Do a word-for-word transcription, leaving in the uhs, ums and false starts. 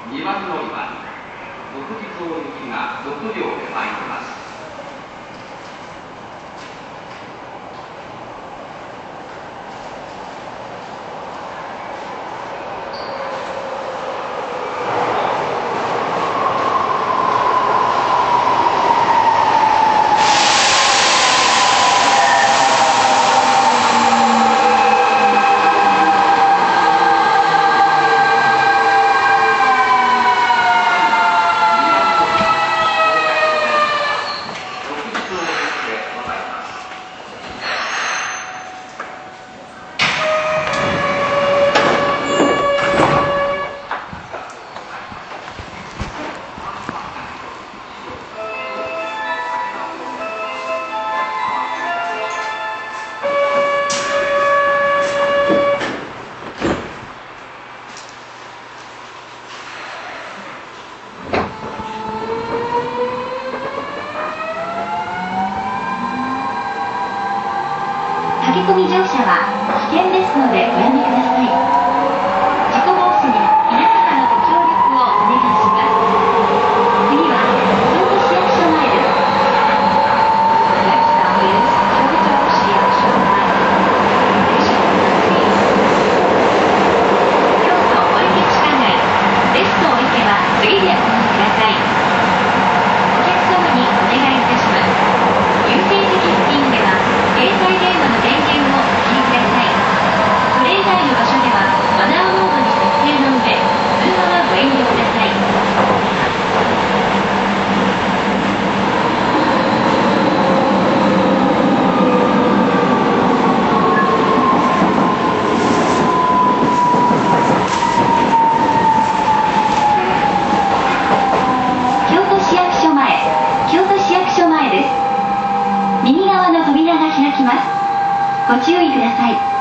にばん乗り場、独自行行きがろくりょうで参ります。 駆け込み乗車は危険ですのでおやめください。事故防止に皆様のご協力をお願いします。次は京都市役所前です。Next stop is Kyoto 市役所前。京都小池地下街、ベストお池は次でお降りください。お客様にお願いいたします。優先席付近では携帯電話の電源をお切りください。それ以外の場所ではマナーモードに設定の上、通話はご遠慮ください。京都市役所前、京都市役所前です。右側の扉が開きます。ご注意ください。